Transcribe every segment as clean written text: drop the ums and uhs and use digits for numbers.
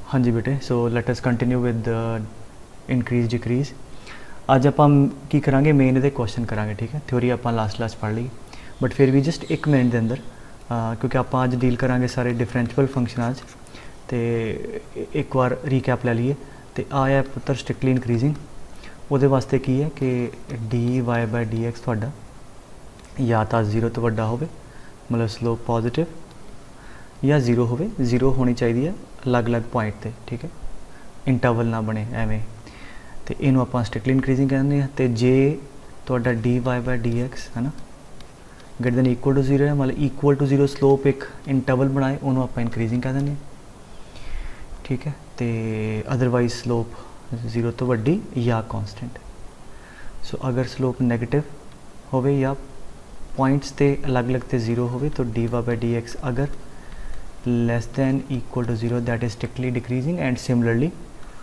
हाँ जी बेटे, so let us continue with increase decrease. अज आप की करांगे मेन ये क्वेश्चन करांगे, ठीक है। थ्योरी आप लास्ट पढ़ ली, बट फिर भी जस्ट 1 मिनट के अंदर क्योंकि आप अज डील करांगे सारे डिफरेंशियल फंक्शन तो एक बार रीकैप लै लीए। तो आया पुत्र स्ट्रिक्टली इंक्रीजिंग, वो वास्ते की है कि d y by d x थोड़ा या तो 0 तो वड्डा होवे, मतलब स्लोप पॉजिटिव, या 0 होवे। 0 होनी चाहिए है अलग अलग पॉइंट पर, ठीक है, इंटरवल ना बने एवें। तो इनू आप स्ट्रिक्टली इंक्रीजिंग कहते हैं। तो जे थोड़ा d y by d x है ना ग्रेटर दैन इक्वल टू 0 है, मतलब इक्वल टू 0 स्लोप एक इंटरवल बनाए, उन्होंने आप इंक्रीजिंग कह दें, ठीक है। तो अदरवाइज स्लोप 0 तो वड्डी या कॉन्सटेंट। सो अगर स्लोप नैगेटिव होवे या पॉइंट्स ते अलग अलग ते 0 होवे तो d y by d x अगर less than equal to 0 that is strictly decreasing, and similarly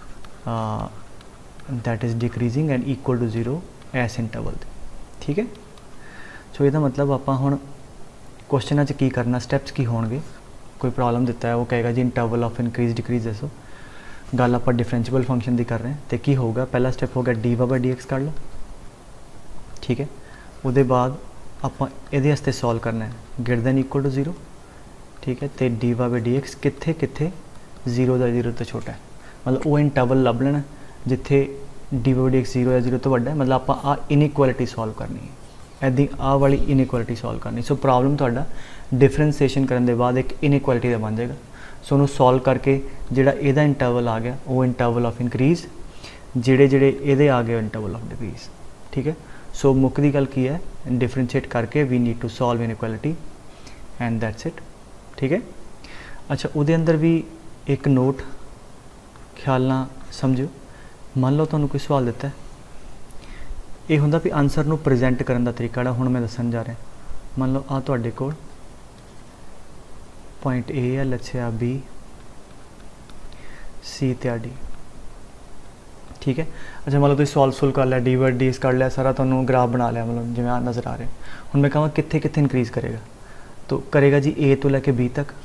that is decreasing and equal to 0 एस इंटरवल, ठीक है। सो ये मतलब आप हुण क्वेश्चन की करना, स्टैप्स की होणगे। कोई प्रॉब्लम दिता है वो कहेगा जी इंटरवल ऑफ इंक्रीज डिक्रीज दसो, गल आप डिफरेंशियल फंक्शन की कर रहे हैं। तो की होगा, पहला स्टैप हो गया d y by d x कर लो, ठीक है। उसदे बाद आप ये सॉल्व करना है ग्रेटर दैन इक्वल टू 0, ठीक है। तो d y by d x कित्थे कित्थे 0 का 0 तो छोटा है, मतलब वो इंटरवल लभ लेना जिथे d y by d x 0 या 0 तो वड्डा है, मतलब आप आ इनइक्वलिटी सॉल्व करनी है, ऐदी आ वाली इनइक्वलिटी सॉल्व करनी। सो प्रॉब्लम तुहाडा डिफरेंशिएशन करने के बाद एक इनइक्वलिटी का बन जाएगा। सो उन्होंने सॉल्व करके जिहड़ा इहदा इंटरवल आ गया वो इंटरवल ऑफ इंक्रीज, जिहड़े जिहड़े इहदे आ गए इंटरवल ऑफ डिक्रीज, ठीक है। सो मुक्कदी गल की है, डिफरेंशिएट करके we need to solve inequality and that's it, ठीक है। अच्छा, उहदे अंदर भी एक नोट ख्याल ना समझो, मान लो तुहानूं कोई सवाल दिता है, ये होंदा भी आंसर नूं प्रेजेंट करने का तरीका जिहड़ा हुण मैं दस्सण जा रहा। मान लो आ तुहाडे कोल पॉइंट ए है, लच्छिया बी सी ते डी, ठीक है। अच्छा, मान लो तुम सॉल्व कर लिया, डी बाय डी कर लिया सारा, तुहानूं ग्राफ बना लिया, मतलब जिवें आ नज़र आ रहे। हुण मैं कहां कित्थे कित्थे इंक्रीज़ करेगा, तो करेगा जी ए तो लैके बी तक,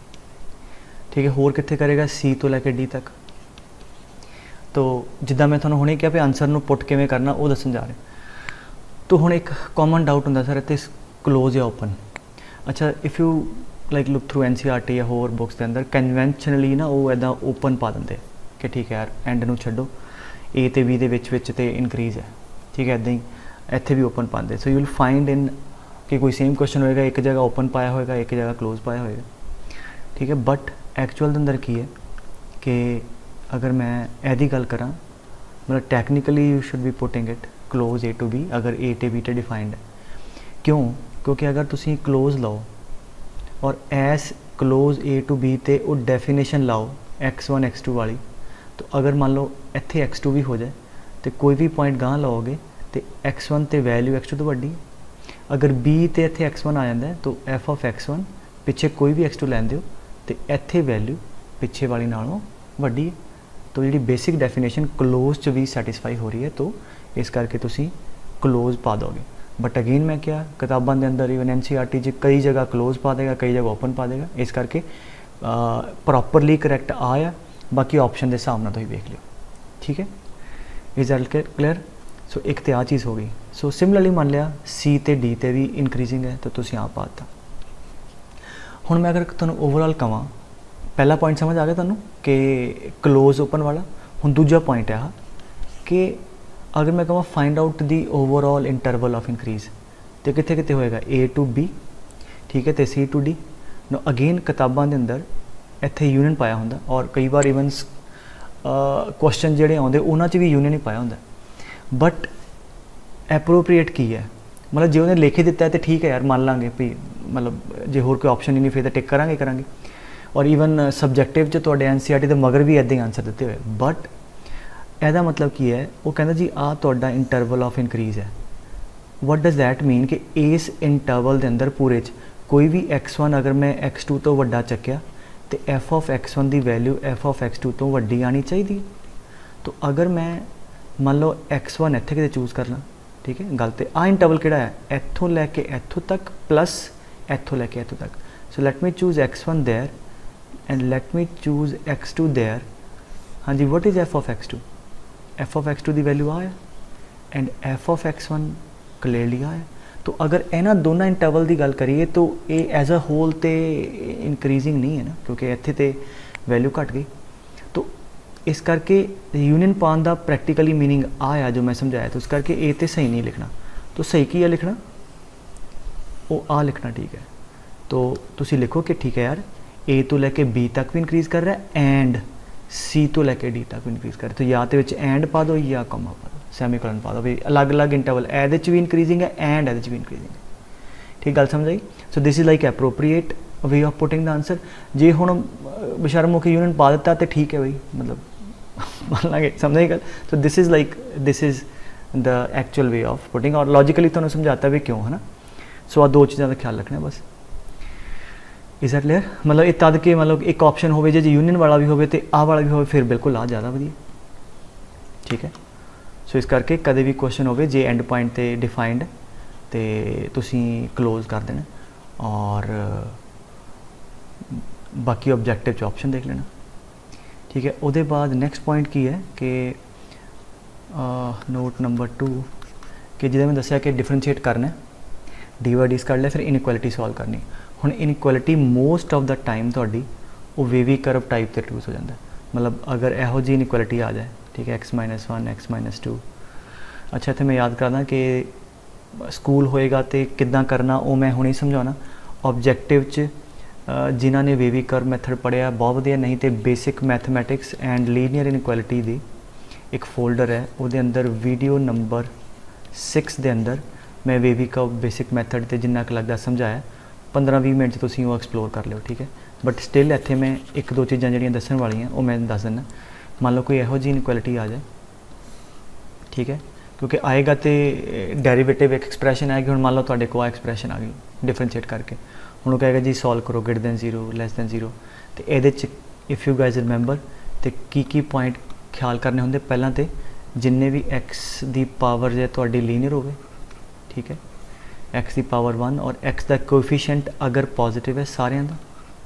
ठीक है। होर कित्थे करेगा सी तो लैके डी तक। तो जिद्दां मैं तुहानूं हुणे कहा भी आंसर नूं पुट किवें करना वो दस्सण जा रहे। तो हुण एक कॉमन डाउट हुंदा सर इत्थे क्लोज या ओपन। अच्छा, if you like look through NCERT या होर बुक्स के अंदर कन्वेंशनली ना वो इदा ओपन पा देंगे कि ठीक है यार एंड नूं छड्डो, ए ते बी दे विच ते इंक्रीज है, ठीक है। इदां ही इत्थे भी ओपन पाते। So you will find in कि कोई सेम क्वेश्चन होएगा, एक जगह ओपन पाया होएगा, एक जगह क्लोज पाया होएगा, ठीक है। बट एक्चुअल के अंदर की है कि अगर मैं यदी गल करा, मतलब technically you should be putting it close a to b, अगर ए टे बी टे डिफाइंड है। क्यों? क्योंकि अगर तुसी क्लोज लो और एस क्लोज ए टू बी ते वो डेफिनेशन लाओ x1 x2 वाली, तो अगर मान लो इत्थे x2 भी हो जाए तो कोई भी पॉइंट गांह लाओगे तो x1 ते वैल्यू x2 तो वड्डी है। अगर b ते इत्थे x1 आ जाता है तो f ऑफ x1 पिछे कोई भी x2 लैंदे हो तो इत्थे वैल्यू पिछे वाली नालों वड्डी है। तो जी बेसिक डेफिनेशन क्लोज च भी सैटिस्फाई हो रही है, तो इस करके तुसी क्लोज पा दोगे। बट अगेन मैं क्या किताबों के अंदर इवन NCERT कई जगह क्लोज पा देगा, कई जगह ओपन पा देगा, इस करके प्रॉपरली करैक्ट आया। बाकी ऑप्शन के हिसाब नाल तुसीं देख लियो, ठीक है। Is that clear? सो एक तो आ चीज़ हो गई। सो सिमिलरली मान लिया सी ते डी ते भी इंक्रीजिंग है, तो तुसीं आ पाता। हुण मैं अगर तुहानूं ओवरऑल कहां, पहला पॉइंट समझ आ गया तुहानूं कि क्लोज ओपन वाला। हुण दूजा पॉइंट है कि अगर मैं कहां find out the overall interval of increase, तो कित्थे कित्थे होएगा ए टू बी, ठीक है, तो c to d. No again किताबां दे अंदर इत्थे यूनियन पाया हुंदा, और कई बार इवन क्वेश्चन जिहड़े आउंदे उन्हां च भी यूनियन ही पाया हुंदा। बट एप्रोप्रीएट की है, मतलब जे उन्हें लिख दिता है तो ठीक है यार मान लांगे भी, मतलब जे होर कोई ऑप्शन ही नहीं फिर तो टिक करांगे। और ईवन सबजैक्टिव च तुहाडे NCERT दे मगर भी इदां ही आंसर दिते हुए। बट ਇਹਦਾ मतलब की है, वो कहता जी आ तुहाडा इंटरवल ऑफ इंक्रीज है। वट डज दैट मीन कि इस इंटरवल के अंदर पूरे कोई भी x1 अगर मैं x2 तो वड्डा चक्या तो f ऑफ x1 की वैल्यू f ऑफ x2 तो वड्डी आनी चाहिए। तो अगर मैं मान लो x1 इत्थे किते चूज़ करना, ठीक है, गल ते आ इंटरवल किहड़ा है इत्थों लैके इत्थों तक प्लस इत्थों लैके इत्थों तक। So let me choose x1 there and let me choose x2 there. हाँ जी, what is f of x2? F of x2 की वैल्यू आ है and f of x1 clearly आ है। तो अगर इन्हों दोनों इंटरवल की गल करिए तो ये एज अ होल तो इनक्रीजिंग नहीं है ना, क्योंकि इत्थे तो वैल्यू घट गई। तो इस करके यूनियन पान का प्रैक्टिकली मीनिंग आया जो मैं समझाया, तो इस करके ए तो सही नहीं लिखना। तो सही की है लिखना, वो आ लिखना, ठीक है। तो तुसी लिखो कि ठीक है यार, ए तो लैके बी तक भी इंक्रीज़ कर रहा है एंड सी तो लैके डी तक भी इंक्रीज़ कर रहा है। तो या तो विच एंड पा दो या कॉमा पा दो, सैमीकोलन पा दो, भी अलग अलग इंटरवल एद भी इंक्रीजिंग है एंड एद भी इंक्रीजिंग है। ठीक, गल समझ आई। So this is like appropriate way of putting the answer. जे हुण बेशर्म होकर यूनियन पा दिता तो ठीक है भाई, मतलब मान लाँगे, समझ गल। So this is like this is the actual way of putting, और लॉजिकली तुहानूं समझाता भी क्यों, है ना। सो आ दो चीज़ों का ख्याल रखना बस। Is that clear? मतलब ये तद के मतलब एक ऑप्शन हो जे यूनियन वाला भी हो तो आ वाला भी हो, फिर बिल्कुल आ ज़्यादा वधिया, ठीक है। सो इस करके कदे भी क्वेश्चन हो जे एंड पॉइंट ते डिफाइंड तो तुसी क्लोज कर देना और बाकी ऑब्जेक्टिव च ऑप्शन देख लेना, ठीक है। उसके बाद नैक्सट पॉइंट की है कि नोट नंबर 2 कि जिदा मैं दसिया कि डिफरेंशिएट करना है, डी/डीस कर लिया, फिर इनइक्वलिटी सॉल्व करनी। हुण inequality most of the time तुहाडी वो वेवी करव टाइप ते रिड्यूस हो जाता है। मतलब अगर इहो जी इनइक्वलिटी आ जाए, ठीक है, x-1 x-2। अच्छा, इत्थे मैं याद करदा कि स्कूल होएगा तो किद्दां करना वो मैं हुणे समझाना। ऑब्जेक्टिव च जिन्हां ने वेवी कर्व मैथड पढ़िया बहुत वधिया, नहीं तो basic mathematics and linear inequality दी एक फोल्डर है, वो अंदर वीडियो नंबर 6 के अंदर मैं वेवी कर्व बेसिक मैथड तो जिन्ना क लगदा समझाया। 15-20 मिनट तुसीं वो एक्सप्लोर कर लियो, ठीक है। बट स्टिल इत्थे मैं एक दो चीज़ां जिहड़ियां दस्सण वालियां वो मैं दस दिना। मान लो कोई इहो जी इनइक्वलिटी आ जाए, ठीक है, क्योंकि आएगा तो डेरीवेटिव एक एक्सप्रैशन आएगी। हुण मान लो तुहाडे कोल एक्सप्रैशन आ गई डिफरेंशिएट करके, हुण कहेगा जी सॉल्व करो ग्रेटर दैन 0 लैस दैन 0। तो ये इफ़ यू गाइज रिमेंबर तो की पॉइंट ख्याल करने होंगे। पहला तो जिन्ने भी एक्स की पावर जो तुहाडी लीनियर होवे, ठीक है, एक्स की पावर 1 और एक्स का कोएफिशिएंट अगर पॉजिटिव है सारिਆਂ ਦਾ,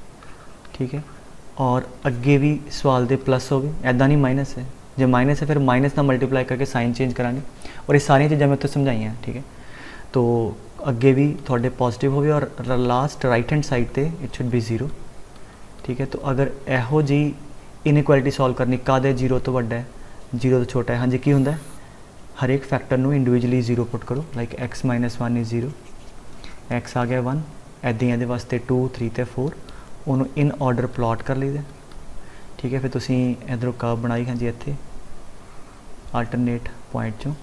ठीक है। और अगे भी सवाल दे प्लस हो गए, ऐदा नहीं माइनस है। जो माइनस है फिर माइनस ना मल्टीप्लाई करके साइन चेंज करांगे, और ये सारिया चीज़ां मैं तो समझाई हैं, ठीक है। तो अगे भी थोड़े पॉजिटिव हो गए और लास्ट राइट हैंड साइड पे इट शुड बी 0, ठीक है। तो अगर इहो जी इनइक्वलिटी सॉल्व करनी कादे 0 तो वड्डा है 0 तो छोटा है, हाँ जी की होंदा है हर एक फैक्टर नू इंडिविजुअली 0 पुट करो। लाइक x-1 इज़ 0, x आ गया 1, ऐदा ही वास्ते 2 3 ते 4 उन्होंने इन ऑर्डर प्लॉट कर लीदा, ठीक है। फिर तुसी इधरों कर्व बनाई, हाँ जी इत्थे आल्टरनेट पॉइंट चों,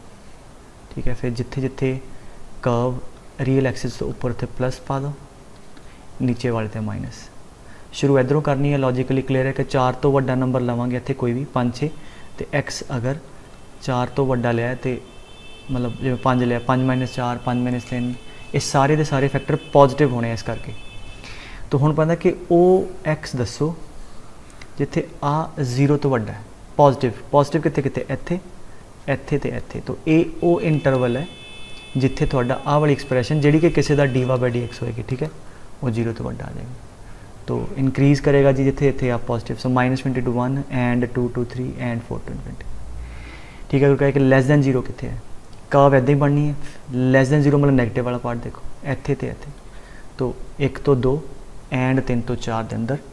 ठीक है। फिर जिथे जिथे कर्व रियल एक्सिस तो ऊपर उत्थे प्लस पा दो, नीचे वाले ते माइनस। शुरू इधरों करनी है, लॉजिकली क्लीयर है कि 4 तो वड्डा नंबर लवांगे इत्थे कोई भी 5 6 तो x अगर 4 तो वड्डा लिया तो मतलब जो 5 लिया 5 - 4 5 - 3 ये सारे के सारे फैक्टर पॉजिटिव होने इस करके। तो हुण पता कि ओ एक्स दसो जिथे आ 0 तो वड्डा है पॉजिटिव कितने कितने इत्थे इत्थे ते इत्थे। तो ये ओ इंटरवल है जिथे तुहाडा आ वाली एक्सप्रैशन जिहड़ी कि किसी का dy/dx होएगी, ठीक है, वो 0 तो वड्डा आ जाएगा। तो इनक्रीज़ करेगा जी जिथे इत्थे आ positive. So -20 to 1 and 2 to 3 and 4 to infinity, ठीक है। अगर कहे कि लैस दैन 0 कितने है, कर्व इदां ही बननी है। लैस दैन 0 मतलब नैगेटिव वाला पार्ट देखो इत्थे ते इत्थे। तो 1 तो 2 एंड 3 तो 4 के अंदर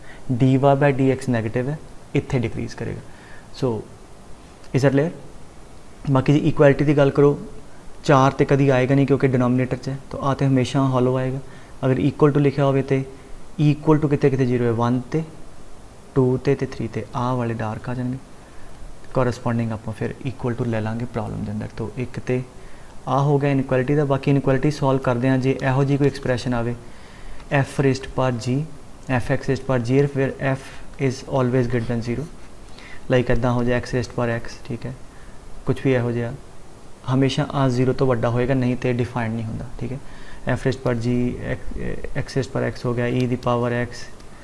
dy/dx नैगेटिव है, इत्थे डिक्रीज़ करेगा। So is that clear? बाकी जी इक्वलिटी की गल करो 4 तो कभी आएगा नहीं क्योंकि डिनोमीनेटर च है, तो आ तो हमेशा हॉलो आएगा। अगर इक्वल टू लिखा हो तो इक्वल टू कितने कितने 0 है 1 ते 2 ते 3 ते आ वाले डार्क आ जाएंगे। कॉरस्पॉन्डिंग आप फिर इक्वल टू ले लाँगे प्रॉब्लम के अंदर। तो एक तो आ हो गया इनइक्वलिटी का। बाकी इनइक्वलिटी सॉल्व करते हैं जे इहो जी कोई एक्सप्रैशन आए f⁻g f(x)⁻g फिर f is always greater than 0, like इदा हो जाए x⁻x, ठीक है। कुछ भी इहो जिहा हमेशा आ 0 तो वड्डा होएगा, नहीं तो डिफाइंड नहीं होंदा, ठीक है। f⁻g x⁻x हो गया e⁻x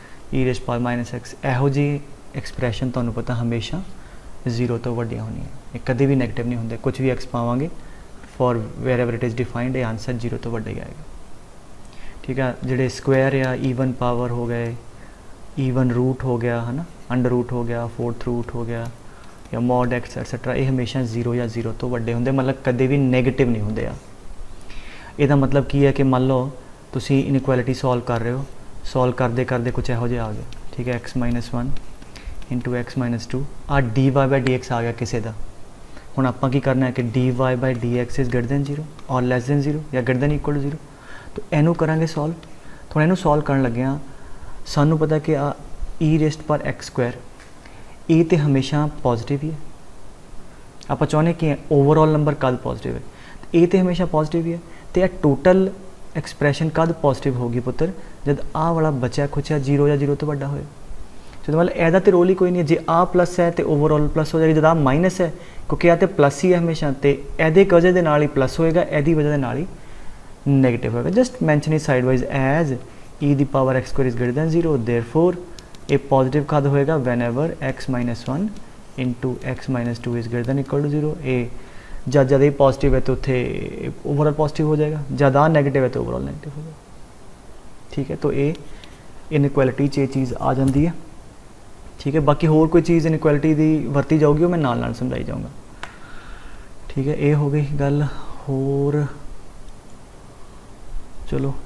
e⁻−x इहो जी एक्सप्रैशन तुहानूं पता हमेशा 0 तो वड्डियां होनी है, ये कभी भी नैगेटिव नहीं होंगे। कुछ भी एक्स पावांगे for wherever it is defined, ये आंसर 0 तो वड्डा ही आएगा, ठीक है। जिहड़े स्क्वायर या ईवन पावर हो गए ਈਵਨ रूट हो गया है ना, अंडर रूट हो गया, फोर्थ रूट हो गया या मॉड एक्स एटसेट्रा, ये हमेशा 0 या 0 तो वड्डे होंदे, मतलब कदे भी नैगेटिव नहीं होंदे आ। ਇਹਦਾ मतलब की है कि मान लो तुसी इनइक्वालिटी सॉल्व कर रहे हो, सॉल्व करते करते कुछ ਇਹੋ ਜਿਹਾ आ गया, ठीक है, x-1 इंटू x-2 आ dy बाई डी एक्स आ गया किसी का। हुण आपां की करना है कि dy by d x is greater than 0 और लैस दैन 0 या ग्रेटर दैन इक्वल टू 0, तो इनू करांगे सॉल्व। तो इनू सॉल्व करन लगे हाँ, सानू पता कि आ ई रेस्ट पर एक्स स्क्वायर ए तो हमेशा पॉजिटिव ही है, आप चाहते कि ओवरऑल नंबर कद पॉजिटिव है, ए तो हमेशा पॉजिटिव ही है, तो यह टोटल एक्सप्रैशन कद पॉजिटिव होगी पुत्र जब आ वाला बचा खुचा 0 या 0 तो बड़ा होए। तो मतलब एदा तो रोल ही कोई नहीं है, जे आ प्लस है तो ओवरऑल प्लस हो जाएगी, जब आ माइनस है क्योंकि आ तो प्लस ही है हमेशा, तो एदे वजह के नाल ही प्लस होएगा, एदी वजह के नाल ही नैगेटिव होएगा। Just mention it side wise as e दी power x square is greater than 0, therefore a positive कद होएगा whenever x-1 into x-2 is greater than equal to 0। ए जब ज़्यादा पॉजिटिव है तो उत्थे ओवरऑल पॉजिटिव हो जाएगा, ज़्यादा नेगेटिव है तो ओवरऑल नेगेटिव हो जाएगा, ठीक है। तो ये इनइक्वालिटी च ये चीज़ आ जाती है, ठीक है। बाकी होर कोई चीज़ इनइक्वालिटी की वरती जाऊगी वो मैं नाल समझाई जाऊँगा, ठीक है। ये हो गई गल। होर चलो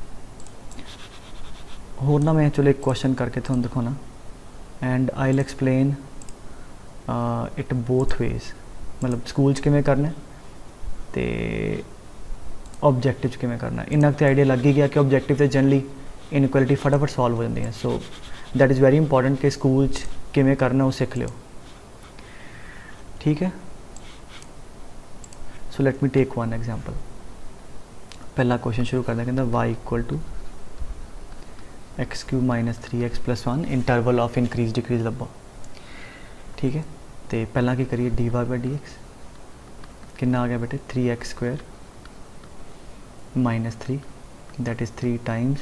होर ना मैं चलो एक क्वेश्चन करके थोड़ा दिखाना, and I will explain it both ways, मतलब स्कूल किमें करना तो ऑब्जेक्टिव किमें करना। इन्ना तो आइडिया लग ही गया कि ऑब्जेक्टिव तो जनरली इनइक्वालिटी फटाफट सॉल्व हो जाती है, so that is very important कि स्कूल किमें करना वो सीख लियो, ठीक है। So let me take one example. पहला क्वेश्चन शुरू करते हैं, कहता y equal to x³ minus 3x plus 1 interval of increase decrease लभो, ठीक है। तो पहला की करिए dy बाई डी एक्स कितना आ गया बेटे 3x² minus 3 that is 3 times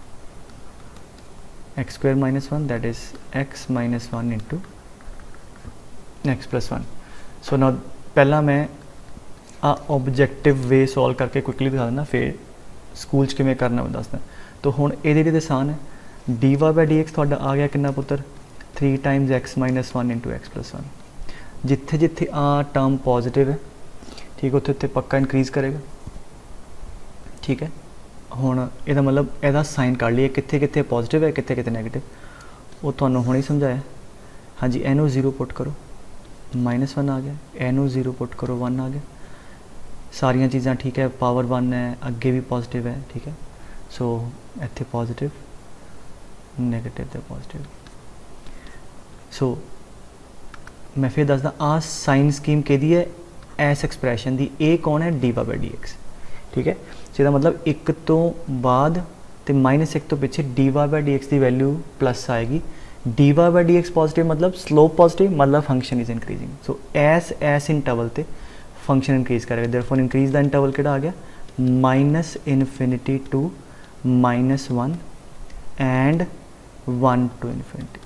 x² minus 1 that is x minus 1 into x plus 1। So ना पहला मैं ऑब्जेक्टिव वे सॉल्व करके क्विकली दिखा देना, फिर स्कूल किमें करना मैं दसदा। तो हुण ये जी आसान है, dy बाई डी एक्स तुहाडा आ गया कितना पुत्र 3 times x minus 1 into x plus 1। जिथे जिथे आ टर्म पॉजिटिव है, ठीक है, उत्थे उत्थे पक्का इंक्रीज़ करेगा, ठीक है। हुण इहदा मतलब इहदा साइन कर लिए कित्थे कित्थे पॉजिटिव है कित्थे कित्थे नैगेटिव, वो तुहानूं हुणे ही समझाया। हाँ जी, इहनूं 0 पुट करो -1 आ गया, इहनूं 0 पुट करो 1 आ गया, सारियां चीज़ां ठीक है, पावर 1 है, अगे भी पॉजिटिव है, ठीक है। सो इत्थे पॉजिटिव नैगेटिव ते पॉजिटिव। सो मैं फिर दसदा आ साइन स्कीम किहदी है एस एक्सप्रैशन दी, ए कौन है dy बाई डी एक्स, ठीक है। जिहदा मतलब 1 तो बाद तो -1 तो पिछे dy बाई डी एक्स की वैल्यू प्लस आएगी, dy by d x positive मतलब स्लोप पॉजिटिव मतलब फंक्शन इज इंक्रीजिंग। सो एस इंटरवल ते फंक्शन इंक्रीज करेगा, देयरफॉर इंक्रीज द इंटरवल किहड़ा आ गया -∞ to -1 and 1 to infinity.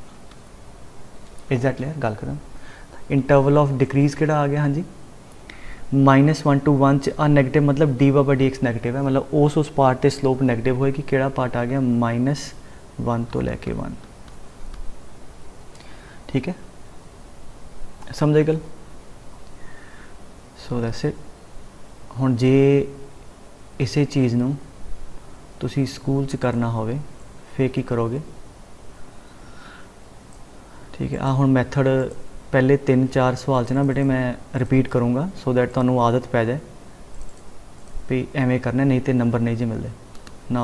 Is that clear? गल खत्म। इंटरवल ऑफ डिक्रीज किहड़ा आ गया, हाँ जी -1 टू 1 च आ नैगेटिव मतलब dy by d x negative है, मतलब उस पार्ट ते स्लोप नैगेटिव होएगी, किहड़ा पार्ट आ गया -1 तो लैके 1, ठीक है। समझ आई गल? So that's it. हुण जे इसे चीज़ नूं तुसी स्कूल च करना होवे फिर की करोगे, ठीक है। हुण मैथड पहले 3-4 सवाल च ना बेटे मैं रिपीट करूँगा सो दैट तुहानूं आदत पै जाए भी एवें करना, नहीं तो नंबर नहीं जी मिलते ना।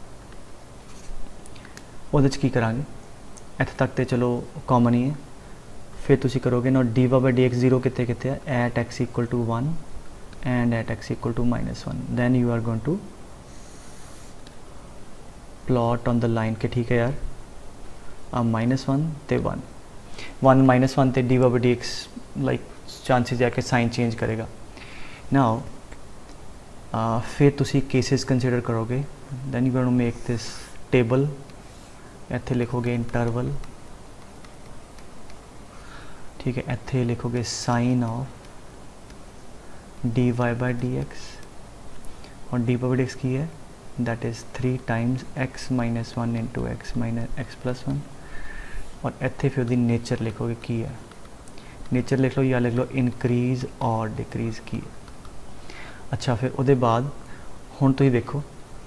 उहदे च की करांगे, इत्थे तक तो चलो कॉमन ही है। फिर तुसी करोगे ना dy बाई डी एक्स 0 कितने कितने है at x equal to 1 and at x equal to -1, then you are going to plot on the line के, ठीक है यार -1 ते 1 -1 ते dy by d x like chances है कि साइन चेंज करेगा। नाउ फिर तुसी केसेस कंसिडर करोगे, then you going to make this table, इत्थे लिखोगे इंटरवल, ठीक है, इत्थे लिखोगे sign of dy by d x, और dy बाई डी एक्स की है that is 3 times x minus 1 into x plus 1 और इत्थे फिर उसकी नेचर लिखोगे की है, नेचर लिख लो या लिख लो इनक्रीज़ और डिक्रीज़ की है। अच्छा फिर उसके बाद हुण तुसीं देखो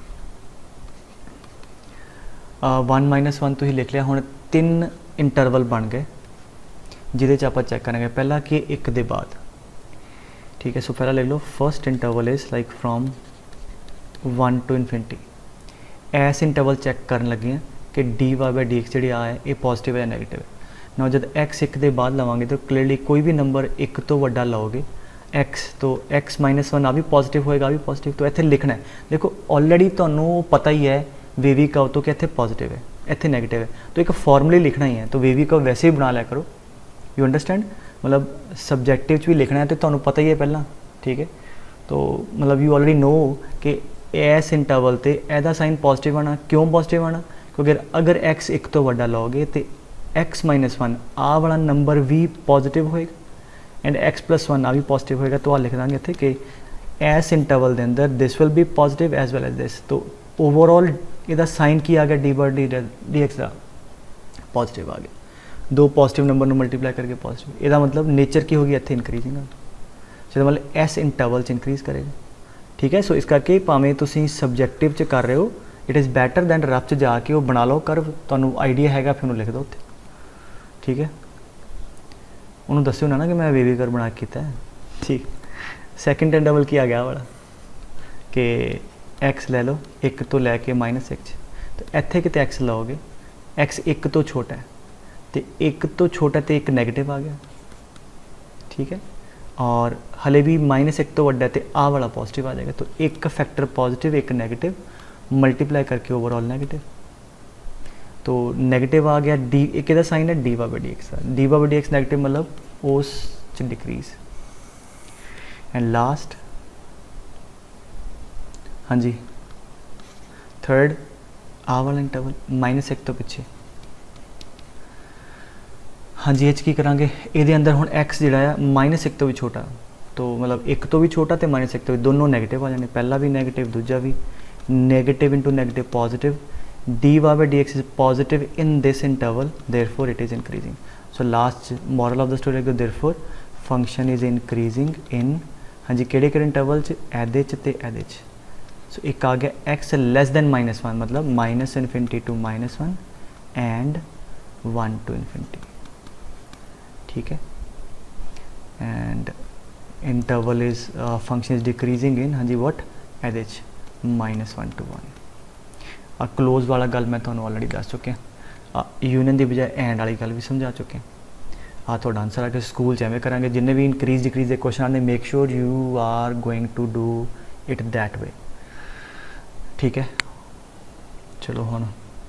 1 - 1 तुसीं लिख लिया। हुण 3 इंटरवल बन गए जिहदे च आपां चैक करांगे। पहला कि एक दे बाद, ठीक है। सो पहला लिख लो first interval is like from 1 to infinity. ऐस इंटरवल चैक करन लगे हैं कि dy/dx जी आ है ये पॉजिटिव है या नैगेटिव है। ना जब x एक दे बाद लवांगे तो क्लीयरली कोई भी नंबर एक तो वड्डा लाओगे x, तो x - 1 आ भी पॉजिटिव होएगा, आ भी पॉजिटिव। तो इत्थे लिखना है, देखो ऑलरेडी तुहानूं पता ही है वेवी कर्व तो कि इत्थे पॉजिटिव है इत्थे नैगेटिव है, तो एक फॉर्मूले लिखना ही है। तो वेवी कर्व वैसे ही बना लिया करो, यू अंडरस्टैंड। मतलब सब्जैक्टिव भी लिखना है तो तुहानूं पता ही है पहला, ठीक है। तो मतलब यू ऑलरेडी नो कि इस इंटरवल ते एदा साइन पॉजिटिव आना। क्यों पॉजिटिव आना? क्योंकि अगर x एक तो वड्डा लाओगे तो x - 1 आ वाला नंबर भी पॉजिटिव होएगा एंड x + 1 आ भी पॉजिटिव होएगा। तो आ लिख देंगे इत्थे कि इस इंटरवल के अंदर this will be positive as well as this. तो ओवरऑल इसका साइन की आ गया d/dx का पॉजिटिव आ गया। दो पॉजिटिव नंबर में मल्टीप्लाई करके पॉजिटिव, इसका मतलब नेचर की होगी इत्थे इनक्रीजिंग। तो मतलब इस इंटरवल च इनक्रीज करेगा, ठीक है। सो इस करके भावें तुसीं सब्जैक्टिव च कर रहे हो, it is better than rough च जाके वो बना लो कर्व, तुहानूं आइडिया हैगा फिर लिख दो उत्थे, ठीक है। उन्होंने दस्सिओ ना कि मैं वेवी कर्व बना के कीता है, ठीक। सैकेंड इंटरवल की आ गया वाला कि x ले लो एक तो लैके -x, तो इत्थे किते x लाओगे, x एक तो छोटा है तो एक तो छोटा तो एक नैगेटिव आ गया, ठीक है। और हले भी -1 तो वड्डा तो आ वाला पॉजिटिव आ जाएगा। तो एक फैक्टर पॉजिटिव एक नैगेटिव मल्टीप्लाई करके ओवरऑल नैगेटिव। तो नैगेटिव आ गया डी, एक साइन है dy/dx का, dy/dx नैगेटिव मतलब उस डिक्रीज। एंड लास्ट हाँ जी थर्ड आ वाला इंटरवल -1 तो पिछे, हाँ जी की करांगे ये अंदर हुण x जिहड़ा है -1 तो भी छोटा, तो मतलब एक तो भी छोटा तो -1 तो भी दोनों नैगेटिव आ जाने, पहला भी नैगेटिव दूजा भी negative into negative positive. dy/dx is positive in this interval, therefore it is increasing. So last moral of the story है therefore function is increasing in, हाँ जी किहड़े इंटरवल च, एदे च ते एदे च। सो एक आ गया x < -1 मतलब -∞ to -1 एंड 1 to इनफिनिटी, ठीक है। And interval is function is decreasing in, हाँ जी वट एदे च -1 to 1। आ क्लोज वाला गल मैं तुहानूं ऑलरेडी दस चुके हैं, यूनियन की बजाय एंड वाली गल भी समझा चुके हैं। आ तुहाडा आंसर आके स्कूल च एवें करांगे, जिन्हें भी इंक्रीज डिक्रीज के क्वेश्चन आने make sure you are going to do it that way, ठीक है। चलो हुण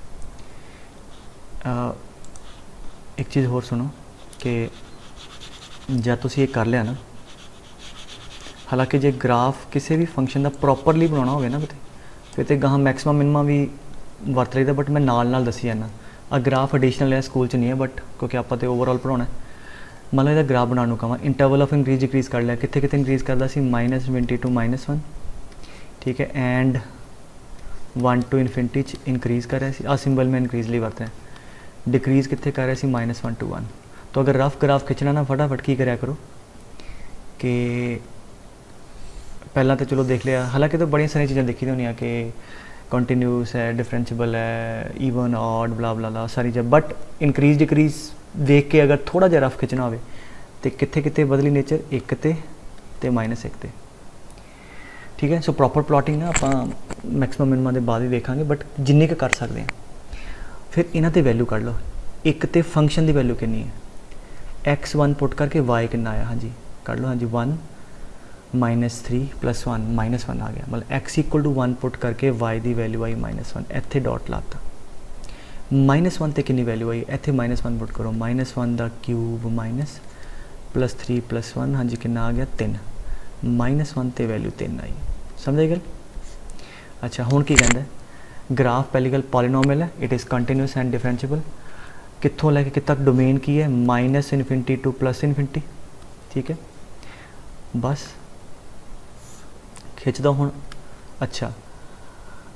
एक चीज़ होर सुनो कि जब तुसीं ये कर लिया ना, हालांकि जे ग्राफ किसी भी फंक्शन का प्रॉपरली बनाना होवे ना फिर तो गाह मैक्सिमम मिनिमम भी वरत लईदा, बट मैं नाल दसी जाना। आ ग्राफ एडिशनल है स्कूल च नहीं है, बट क्योंकि आप तो ओवरऑल पढ़ाना है। मतलब यदा ग्राफ बनाने को कहा इंटरवल ऑफ इंक्रीज डिक्रीज कर लिया, कितने कितने इंक्रीज करता सी -20 to -1, ठीक है। एंड 1 to इनफिनिटी इंक्रीज कर रहा है, आ सिंबल में इंक्रीज लिए वरत है। डिक्रीज कितने कर रहे -1 to 1। तो अगर रफ ग्राफ खिंचना ना फटाफट की कराया करो कि पहला तो चलो देख लिया, हालांकि तो बड़ी सारी चीज़ें देखी होनी कि कंटिन्यूस है, डिफरेंशिएबल है, ईवन ऑड ब्ला ब्ला ब्ला सारी चीज़, बट इंक्रीज डिक्रीज देख के अगर थोड़ा जहा रफ खिंचना हो तो कितने कितने बदली नेचर एक ते -1 ते, ठीक है। सो प्रॉपर प्लॉटिंग ना आप मैक्सिमम मिनिमम के बाद ही देखांगे, बट जिन्नी का कर सकते हैं। फिर इन्हां ते वैल्यू कढ़ लो, एक तो फंक्शन की वैल्यू कितनी है, x1 पुट करके y कितना आया, हाँ जी कढ़ लो, हाँ जी 1 -3 + 1 -1 आ गया, मतलब x = 1 पुट करके y की वैल्यू आई -1, इत्थे डॉट लाता। -1 ते कितनी वैल्यू आई, इत्थे -1 पुट करो, -1 का क्यूब +3 + 1, हाँ जी कितना आ गया 3, -1 ते वैल्यू 3 आई, समझ गए। अच्छा हुण की कहंदा ग्राफ, पहली गल पॉलीनोमियल है, it is continuous and differentiable, कित्थों लैके कित्थे तक डोमेन की है -∞ to +∞, ठीक है। बस खिंचदा हुण। अच्छा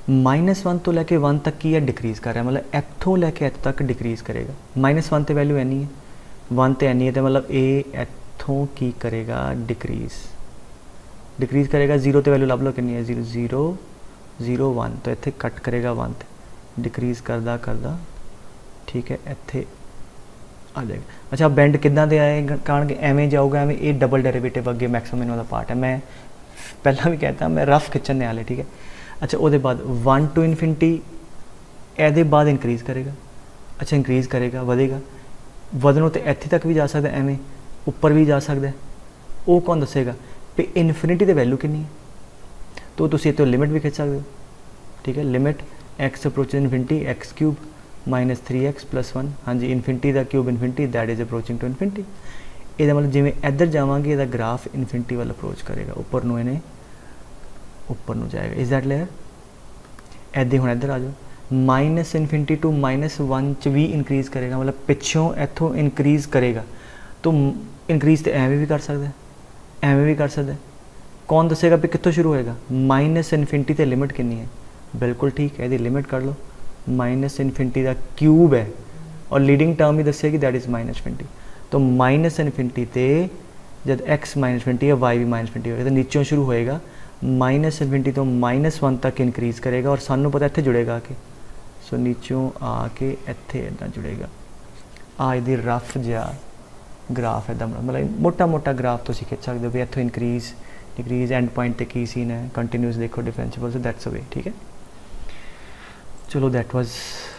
-1 तो लैके 1 तक की है डिक्रीज़ कर रहा है, मतलब इत्थों लैके इत्थे तक डिक्रीज़ करेगा। -1 तो वैल्यू एनी है, 1 तो एनी है, तो मतलब ए इत्थों की करेगा डिक्रीज़ करेगा। 0 तो वैल्यू लभ लो कितनी है, 0 0 0 1, तो इत्थे कट करेगा 1 ते डिक्रीज़ करदा ठीक है, इत्थे आ जाएगा। अच्छा बेंड किदां दे आए कारण एवें जाऊगा, एवें ये डबल डेरिवेटिव अगे मैक्सिमम वाला पार्ट है, मैं पहला भी कहता मैं रफ खिंचने वाले ठीक है। अच्छा वो बाद 1 to इन्फिनिटी ए बाद इनक्रीज़ करेगा। अच्छा इनक्रीज़ करेगा वधेगा, वधनों तो इत्थे तक भी जा सकता, एवें उपर भी जा सकता है, वो कौन दसेगा भी इन्फिनिटी की वैल्यू कितनी है, तो तुसीं इत्थों लिमिट भी खिंच सकते हो ठीक है। Limit x approaching infinity x cube -3x + 1, हाँ जी इन्फिनिटी का cube infinity that is approaching to infinity. ये मतलब जिमें इधर जावांगे इहदा ग्राफ इन्फिनिटी वाल अप्रोच करेगा, उपर नूं इहने उपर नूं जाएगा। Is that clear? ऐदे हुण इधर आ जाओ, -इन्फिनिटी टू -1 च भी इनक्रीज़ करेगा, मतलब पिछों इत्थों इनक्रीज़ करेगा, तो इनक्रीज़ तो एवें भी कर सकता है, एवें भी कर सकता है। कौन दसेगा भी कित्थों शुरू होएगा, -इन्फिनिटी ते लिमिट कितनी है, बिल्कुल ठीक है, इहदी लिमिट कर लो, -इन्फिनिटी का क्यूब है और लीडिंग टर्म ही दसेगी दैट इज़ -इन्फिनिटी। तो -इन्फिनिटी ते जब x -इन्फिनिटी है y भी -इन्फिनिटी होगा, तो नीचों शुरू होएगा -इन्फिनिटी तो -1 तक इनक्रीज़ करेगा, और सानू पता इत्थे जुड़ेगा आके, सो नीचों आके इत्थे इदां जुड़ेगा। आ इहदी रफ जिहा ग्राफ इदां मतलब मोटा मोटा ग्राफ तुसीं खिच सकदे हो भी इत्थों इनक्रीज़ डिक्रीज़ एंड पॉइंट ते की सीन है, कंटिन्यूस देखो डिफरेंशिएबल, सो दैट्स अ वे ठीक है। चलो दैट वाज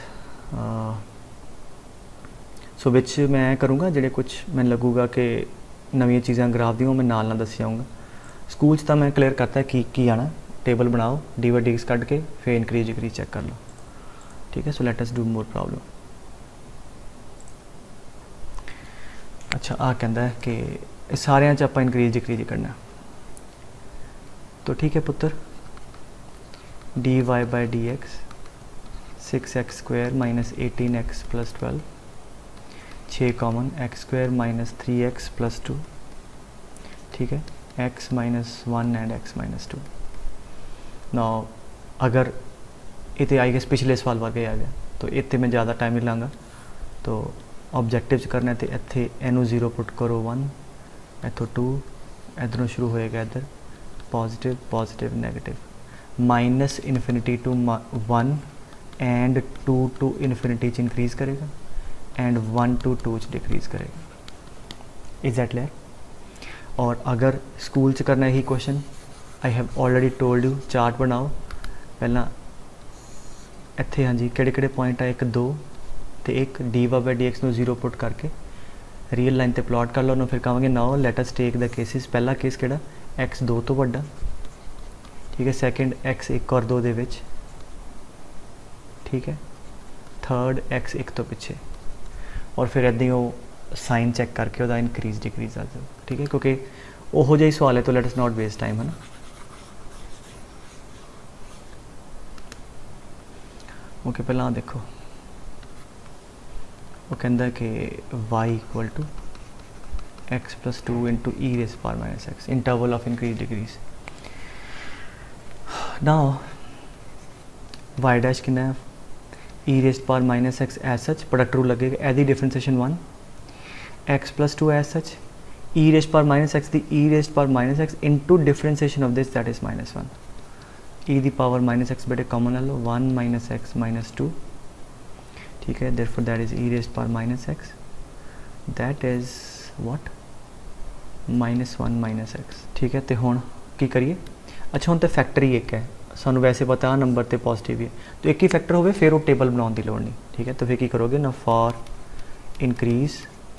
सो विच मैं करूँगा जेडे कुछ मैंने लगूगा कि नवी चीज़ां ग्राफ दी मैं नाल दस आऊँगा। स्कूल तो मैं क्लीयर करता की आना, टेबल बनाओ डी/डी कट के फिर इनक्रीज डिक्रीज चेक कर लो ठीक है। So let us do more problem. अच्छा आ कहता है कि सारिया च आप इनक्रीज डिक्रीज करना, तो ठीक है पुत्र dy/dx 6x² - 18x + 12 6 common x² - 3x + 2 ठीक है, x - 1 एंड x - 2। नाउ अगर इतने आई गए पिछले सवाल वर्गे आ गया तो इतने मैं ज़्यादा टाइम नहीं लाँगा, तो ऑब्जेक्टिव करना है तो इतने इनू 0 पुट करो 1, इतों 2, इधरों शुरू होएगा इधर positive positive negative, -infinity to 1 and 2 to infinity च इनक्रीज़ करेगा एंड 1 to 2 च डिक्रीज़ करेगा। Is that clear? और अगर स्कूल च करना यही question, I have already told you, chart बनाओ पहला इत्थे, हाँ जी किहड़े पॉइंट है 1 2 तो 1 dy/dx में 0 पुट करके रियल लाइन ते प्लॉट कर लो, फिर कहेंगे now let us take the cases. पहला केस किहड़ा x 2 तो वड्डा ठीक है, सैकेंड x 1 और 2 दे विच ठीक है, थर्ड x 1 तो पिछे, और फिर इदां ही वो साइन चेक करके वह इनक्रीज डिक्रीज आ जाओ ठीक है, क्योंकि वह जी सवाल है तो let us not waste time है ना। ओके पहला देखो वो कहता कि y = x + 2 × e⁻⁻x interval of increase decrease. Now y' कितना है e⁻⁻x as such, product rule लगेगा, एदी differentiation 1 x + 2 as such e⁻⁻x दी e⁻⁻x into differentiation of this that is -1 e⁻⁻x बेटे कॉमन ले लो 1 - x - 2 ठीक है, therefore that is e⁻⁻x that is what -1 - x ठीक है। तो हुण की करिए, अच्छा हुण तो फैक्टर ही एक है, सानू वैसे पता नंबर तो पॉजिटिव ही है, तो एक ही फैक्टर हो फिर वो टेबल बनाने की लोड़ नहीं ठीक है। तो फिर की करोगे ना, for increase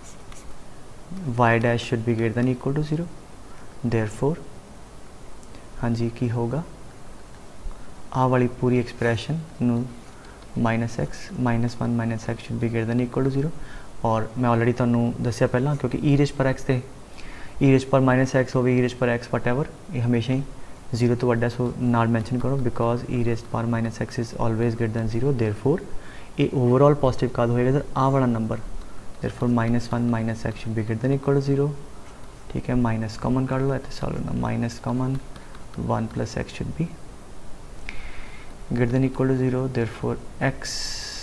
y' should be greater than equal to 0, therefore हाँ जी की होगा आ वाली पूरी expression -x -1 - x should be greater than equal to 0। और मैं ऑलरेडी तुहानू दस्सिया पहला, क्योंकि e⁻x से e⁻⁻x हो e⁻x वट ये हमेशा ही 0 तो वड्डा, सो नाल मैंशन करो because e⁻⁻x is always greater than 0, therefore ये ओवरऑल पॉजिटिव कद होएगा सर आ वाला number, therefore -1 - x should be greater than equal to 0 ठीक है। माइनस कॉमन कर लो, इतने सॉल्व करना, -1 + x should be greater than equal to 0, therefore x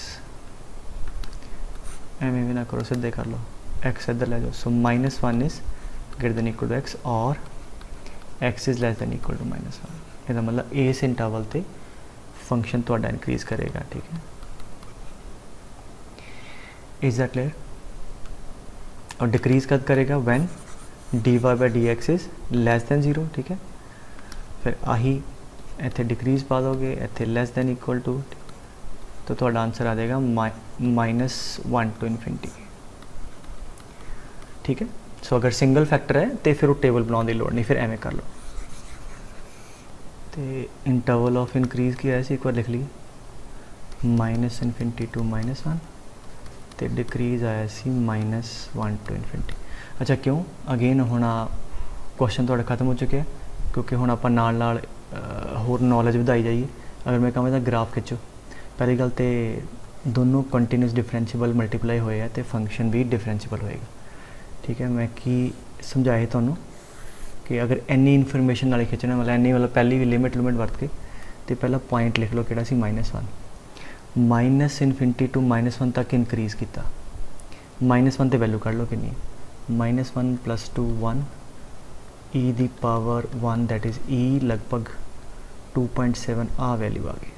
एम भी ना करो, सीधे कर लो, x इधर ले जाओ, so -1 is greater than equal to x और x is less than equal to -1। इसका मतलब इस इंटरवल ते फंक्शन तुहाडा इनक्रीज करेगा, ठीक है। Is that clear? और डिक्रीज कब करेगा? When dy by dx is less than 0, ठीक है। फिर आही इत्थे डिक्रीज पा दोगे, इत्थे लेस दैन इक्वल टू, तो तुहाडा आंसर आ जाएगा -1 टू इनफिनिटी, ठीक है। सो अगर सिंगल फैक्टर है तो फिर वो टेबल बनाने की लोड़ नहीं, फिर एवें कर लो। तो इंटरवल ऑफ इनक्रीज की है, एक बार लिख ली, -∞ टू -1, तो डिक्रीज आया सी -1 टू इनफिनिटी। अच्छा क्यों? अगेन हुण क्वेश्चन थोड़ा खत्म हो चुके हैं, क्योंकि हुण आपां नाल नाल होर नॉलेज वधाई जाइए। अगर मैं कहां ग्राफ खिंचो, पहली गल तो दोनों कंटीन्यूस डिफरेंशिएबल मल्टीप्लाई होए है, तो फंक्शन भी डिफरेंशिएबल होएगा, ठीक है। मैं की समझाए तुहानूं कि अगर इन्नी इनफॉर्मेशन नाल खिंचना, मतलब इन्नी मतलब पहली भी लिमिट वरत के, तो पहला पॉइंट लिख लो किहड़ा सी -1 टू -1 तक इनक्रीज किया। -1 तो वैल्यू कढ़ लो कितनी, -1 + 2 1 e दी पावर 1, दैट इज़ e लगभग 2.7 आ वैल्यू आ गई।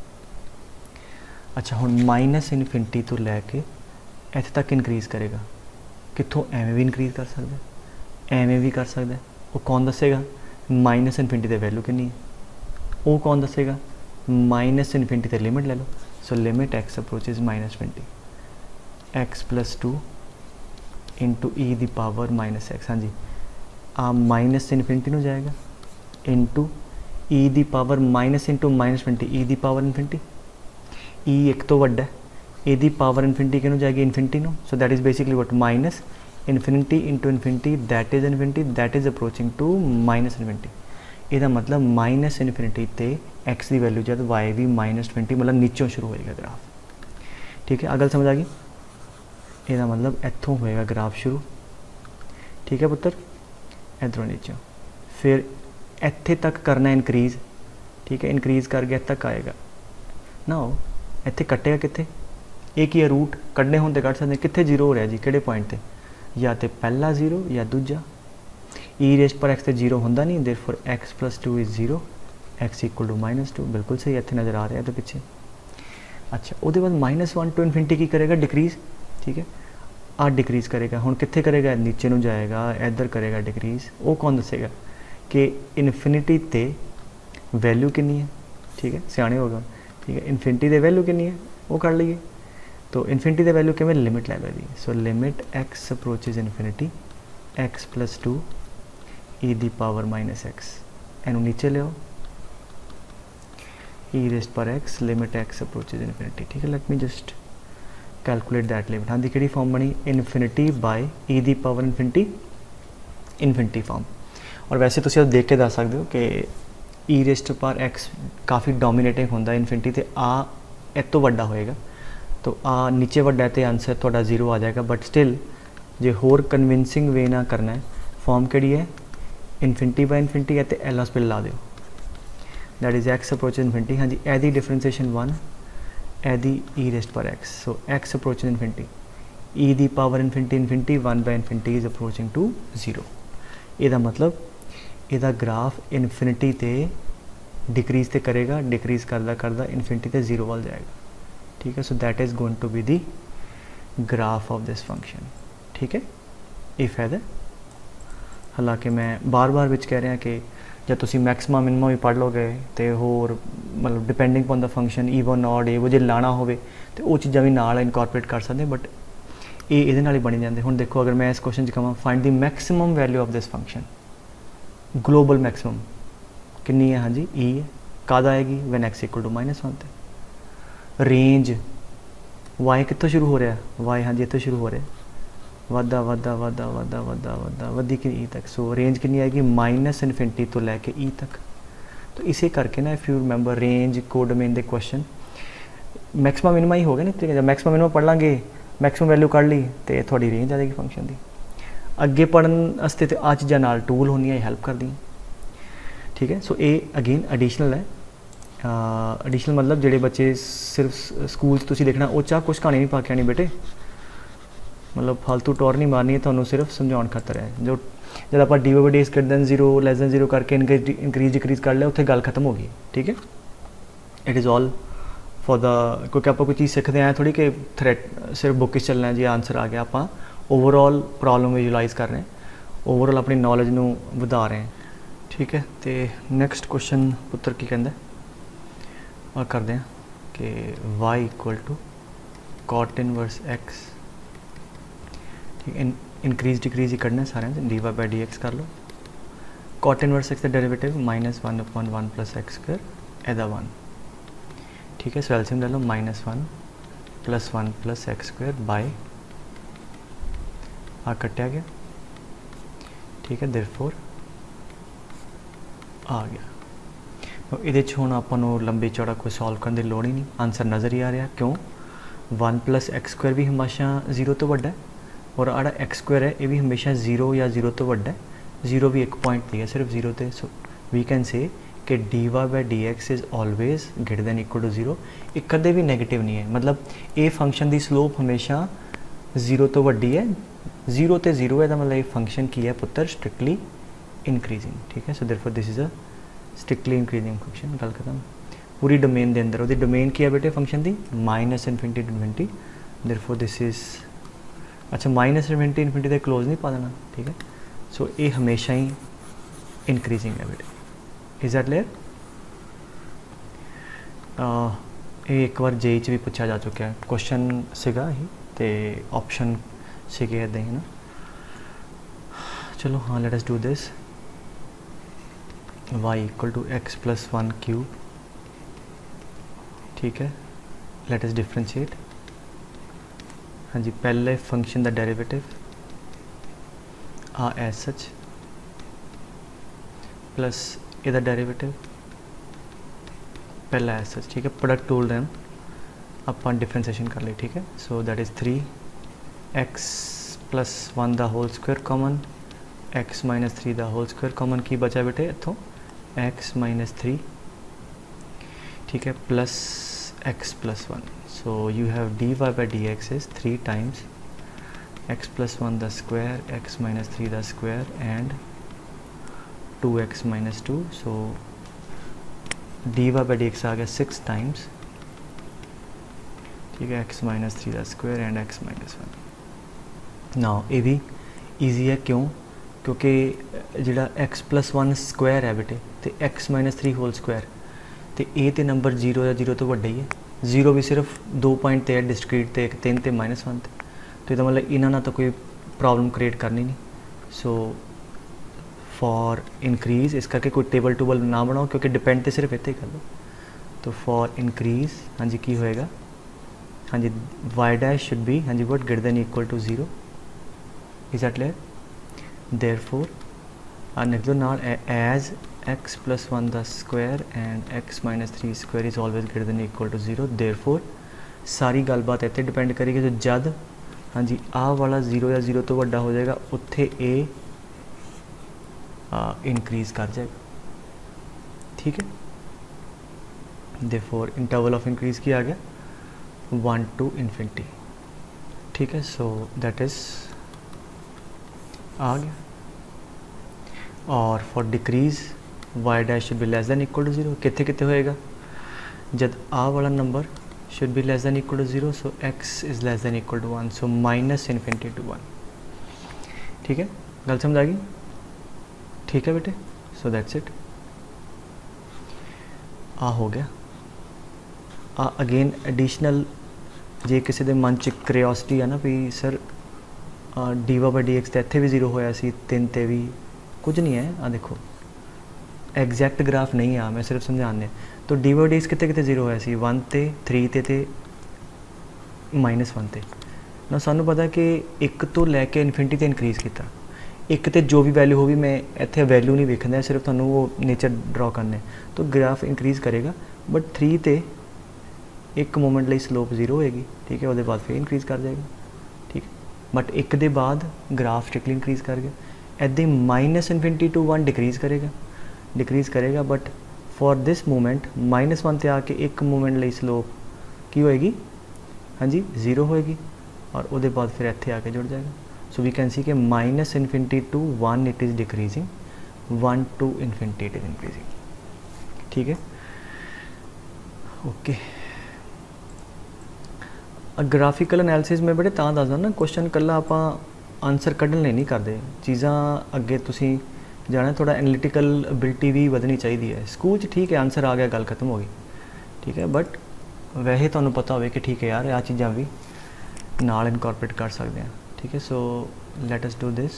अच्छा हुण -∞ तो लैके इत्थे तक इनक्रीज करेगा, कित्थों एवें भी इनक्रीज कर सकदा, एवें भी कर सकदा, वो कौन दसेगा? -∞ की वैल्यू कितनी है वो कौन दसेगा? -∞ की लिमिट ले लो, so limit x approaches -20, x + 2 into e दी पावर -x, हाँ जी आ -∞ नूं जाएगा इंटू e दी पावर इंटू -20 e दी पावर इनफिनिटी, e एक तो वड्डा है, e दी पावर इनफिनिटी किनू जाएगी? इनफिनिटी नूं, so that is basically what -∞ into infinity, that is infinity, that is approaching to -∞। इसका मतलब -∞ ते x की वैल्यू जब y भी -20, मतलब नीचों शुरू होएगा ग्राफ, ठीक है। अगल समझ आ गई? इसका मतलब इत्थों होएगा ग्राफ शुरू, ठीक है पुत्र, इधरों नीचों, फिर इत्थे तक करना इनक्रीज, ठीक है। इनक्रीज करके इत्थे तक आएगा ना, हो इत्थे कटेगा कित्थे? एक ही रूट कढ़ने होंदे कढ़ सकते, कित्थे 0 हो रहा जी, किहड़े पॉइंट ते? या तो पहला 0 या दूजा। e⁻x तो 0 होंदा नहीं, देयरफॉर x + 2 इज़ 0, x = -2, बिल्कुल सही इत्थे नज़र आ रहा है तो पिछे। अच्छा उसके बाद -1 टू इनफिनिटी की करेगा? डिक्रीज, ठीक है। आ डिक्रीज करेगा, हुण कित्थे करेगा? नीचे नूं जाएगा, इधर करेगा डिक्रीज, वो कौन दसेगा कि इनफिनिटी ते वैल्यू कितनी है, ठीक है, सियाणे होगा, ठीक है। इनफिनिटी की वैल्यू कितनी है वो कर लीए, तो इनफिनिटी की वैल्यू किवें? लिमिट ले लो दी, so limit x approaches infinity, x + 2 e दी पावर -x, इनू नीचे लियो, e⁻x limit x approaches infinity, ठीक है। Let me just calculate that limit. हाँ दी किहड़ी फॉर्म बनी? इनफिनिटी बाय e दी पावर इनफिनिटी फॉर्म। और वैसे तुसीं देख के दस सकते हो कि e⁻x काफ़ी डोमीनेटिंग होंदा इनफिनिटी, तो आ इस तो वड्डा होएगा, तो आ नीचे वड्डा तो आंसर थोड़ा 0 आ जाएगा। बट स्टिल जे होर कन्विंसिंग वे ना करना है, फॉर्म किहड़ी है? इनफिनिटी बाय इनफिनिटी है, तो एल हॉस्पिटल ला दो, that is x approaches infinity, हाँ जी एदी डिफरेंशिएशन 1, एदी e⁻x, so x approaches infinity, e दी power infinity 1 by infinity is approaching to 0। इसका मतलब इसका ग्राफ इनफिनिटी ते डिक्रीज तो करेगा, डिक्रीज करदा करदा इनफिनिटी ते 0 वाल जाएगा, ठीक है। So that is going to be the graph of this function, ठीक है। इफ है हालांकि मैं बार बार विच कह रहा कि जब तुम मैक्सिमम मिनिमम भी पढ़ लोगे तो होर मतलब depending on the function even odd वो जो लाना हो तो वो चीज़ा भी नाल इनकॉर्पोरेट कर सकते, बट ये ही बनी जाते। हुण देखो अगर मैं इस क्वेश्चन कहां find the maximum value of this function, global maximum कितनी है? हाँ जी ई है, कद आएगी? व्हेन x = -1 ते। रेंज y कितों शुरू हो रहा है? y हाँ जी इतों शुरू हो रहा है, वधा वधा वधा वधा वधा वधा वधी कि ई तक। सो रेंज कितनी आएगी? -∞ तो लैके ई तक। तो इसे करके ना if you remember range codomain दे क्वेश्चन मैक्सिमम मिनिमम ही हो गया ना, ठीक है। जब मैक्सिमम मिनिमम पढ़ लांगे, मैक्सिमम वैल्यू कढ़ ली तो थोड़ी रेंज आ जाएगी फंक्शन की। अगे पढ़न वास्ते तो आ चीज़ां नाल टूल होंदियां, हेल्प कर दी, ठीक है। सो ये अगेन एडिशनल है, एडिशनल मतलब ਜਿਹੜੇ ਬੱਚੇ ਸਿਰਫ ਸਕੂਲ 'ਚ ਤੁਸੀਂ ਦੇਖਣਾ ਉਹ ਚਾਹ ਕੁਛ ਕਹਾਣੀ ਨਹੀਂ ਪਾ ਕੇ ਆਣੀ ਬੇਟੇ, मतलब फालतू टॉर नहीं मारनी है, ਤੁਹਾਨੂੰ सिर्फ समझाने खातर है। जो जब आप डी/डी is greater than 0 less than 0 करके इंक्रीज डिक्रीज कर लिया उत्थे गल खत्म हो गई। ठीक है, it is all for the, क्योंकि आप कोई चीज़ सीखते हैं थोड़ी कि थ्रेट सिर्फ बुक च चलना है जी आंसर आ गया, आप ओवरऑल प्रॉब्लम विजुलाइज कर रहे हैं, ओवरऑल अपनी नॉलेज नू वधा रहे हैं। ठीक है, तो नैक्सट क्वेश्चन पुत्र की कहता और करते हैं कि y equal to cot inverse x, ठीक है, इंक्रीज डिक्रीज ही करना है सारे, dy/dx कर लो। cot इनवर्स x का डेरिवेटिव -1/1 + x² एदा 1। ठीक है, सो एलसीएम ले लो, -1 + 1 + x² बाय आ कटिया गया। ठीक है, देयरफॉर आ गया। तो ये हुण आपां नूं लंबी चौड़ा कोई सॉल्व करने की लोड़ ही नहीं, आंसर नज़र ही आ रहा। क्यों? 1 + x² भी हमेशा 0 तो वड्डा है और आड़ा x² है ये भी हमेशा 0 या 0 तो वड्डा है, 0 भी एक पॉइंट दी है सिर्फ 0 ते। सो वी कैन से कि dy/dx is always greater than equal to 0। ये कदे भी नैगेटिव नहीं है, मतलब ये फंक्शन की स्लोप हमेशा 0 तो वड्डी है, 0 ते 0 है, मतलब ये फंक्शन की है पुत्र स्ट्रिक्टली इंक्रीजिंग। ठीक है, so therefore this is a strictly increasing function. गल खत्म। पूरी डोमेन के अंदर वो डोमेन की है बेटे फंक्शन की -∞ to ∞, देयरफॉर दिस इज़, अच्छा -∞ तक क्लोज नहीं पा देना। ठीक है, सो ये हमेशा ही इंक्रीजिंग है बेटे। Is that clear? ये एक बार जेई च भी पूछा जा चुका है, क्वेश्चन सीगा ही तो ऑप्शन सीगे इदा ही ना। चलो हाँ, let us do this. y equal to x + 1 cube. ठीक है, लेट अस डिफ्रेंशिएट। हाँ जी, पहले फंक्शन का डेरिवेटिव आ एज सच प्लस इहदा डेरिवेटिव पहला एज सच। ठीक है, प्रोडक्ट टूल रैम आप डिफ्रेंशिएशन कर ली। ठीक है, सो दैट इज़ 3x + 1 दा होल स्क्वायर कॉमन, x - 3 दा होल स्क्वायर कॉमन, की बचा बेटे इतों x - 3। ठीक है, plus x + 1। So you have dy/dx is 3 times x + 1 the square, x - 3 the square and 2x - 2। So dy/dx आ गया 6 times, ठीक है, x - 3 the square and x - 1। now ये भी ईजी है, क्यों? क्योंकि जिहड़ा x + 1 स्क्वायर है बेटे तो x - 3 होल स्क्वायर तो ये तो नंबर 0 या 0 तो वड्डा ही है, 0 भी सिर्फ 2 पॉइंट है डिस्क्रीट ते 3 ते -1 ते, तो ये मतलब इन्होंने तो कोई प्रॉब्लम क्रिएट करनी नहीं। सो फॉर इंक्रीज इस करके कोई टेबल टूबल ना बनाओ, क्योंकि डिपेंड तो सिर्फ इतने कर लो। तो फॉर इंक्रीज हाँ जी की होएगा, हाँ जी y' शुड बी हाँ जी what greater than equal to 0। Is that clear? Therefore लिख दो नाल as x + 1 the square and x - 3 square is always greater than equal to 0। Therefore सारी गलबात इतने डिपेंड करेगी जो जद हाँ जी आ वाला 0 या 0 तो वड्डा हो जाएगा उत्थे ए इंक्रीज कर जाएगा। ठीक है, देयरफॉर इंटरवल ऑफ इंक्रीज की आ गया 1 to ∞। ठीक है, सो दैट इज़ आ गया। और for decrease y' should be less than equal to 0, कितने कितने होएगा जब आ वाला number should be less than equal to 0, so x is less than equal to 1, so -∞ to 1। ठीक है, गल समझ आ गई? ठीक है बेटे, सो दैट्स इट। आ हो गया। आ अगेन एडिशनल जे किसी के मन च क्रियोसिटी है ना भी सर dy/dx तो इतने भी 0 होया सी, 3 ते भी कुछ नहीं है। आ देखो एग्जैक्ट ग्राफ नहीं आ, मैं सिर्फ समझाने। तो dy/dx कितने कितने 0 होया सी, 1 ते 3 ते -1 ते ना। सानू पता कि 1 तो लैके इन्फिनिटी ते इनक्रीज़ किया, 1 ते जो भी वैल्यू होगी, मैं इतने वैल्यू नहीं वेखना, सिर्फ तुहानू वो नेचर ड्रॉ करने। तो ग्राफ इंक्रीज़ करेगा, बट 3 ते एक मोमेंट ਲਈ स्लोप 0 होएगी। ठीक है, वो बाद फिर इंक्रीज़ कर जाएगा। ठीक, बट 1 दे बाद ग्राफ स्ट्रिक्टली इंक्रीज़ कर गया। इदा -∞ to 1 डिक्रीज़ करेगा, बट फॉर दिस मूवमेंट -1 ते आके एक मूवमेंट ਲਈ स्लोप की होएगी, हाँ जी 0 होएगी और उसके बाद फिर इत्थे आके जुड़ जाएगा। सो वी कैन सी कि -∞ to 1 it is decreasing, 1 to infinity it is increasing. ठीक है, ओके। ग्राफिकल एनालिसिस में बड़े तां दसदा ना, क्वेश्चन कल्ला आपां आंसर कढ़न लई नहीं करते, चीज़ां अगे तुसीं जाना, थोड़ा एनालिटिकल एबिलिटी भी वधनी चाहिए है। स्कूल च ठीक है आंसर आ गया गल खत्म हो गई, ठीक है, बट वैसे तुहानूं पता होवे कि ठीक है यार आ चीज़ां भी नाल इनकॉर्पोरेट कर सकते हैं। ठीक है, so let us do this